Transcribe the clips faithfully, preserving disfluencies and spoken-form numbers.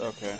Okay.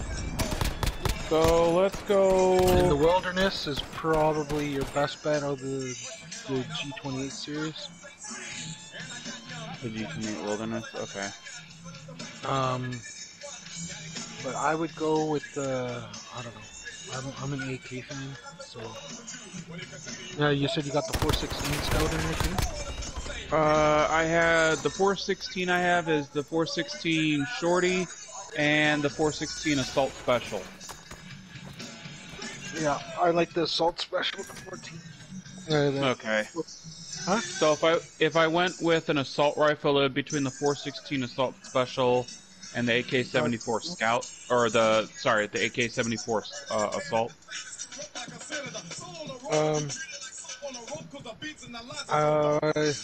So let's go. In the Wilderness is probably your best bet of the the G twenty-eight series. The G twenty-eight Wilderness. Okay. Um, but I would go with the I don't know. I'm I'm an A K fan, so. Yeah, you said you got the four sixteen Scout in there too. Uh, I had the four sixteen. I have is the four sixteen Shorty, and the four sixteen Assault Special. Yeah, I like the Assault Special with the fourteen. Uh, the, Okay. Huh? So if I if I went with an assault rifle, it would be between the four sixteen Assault Special and the A K seventy-four Scout, or the sorry, the A K seventy-four uh, Assault. Um. Uh.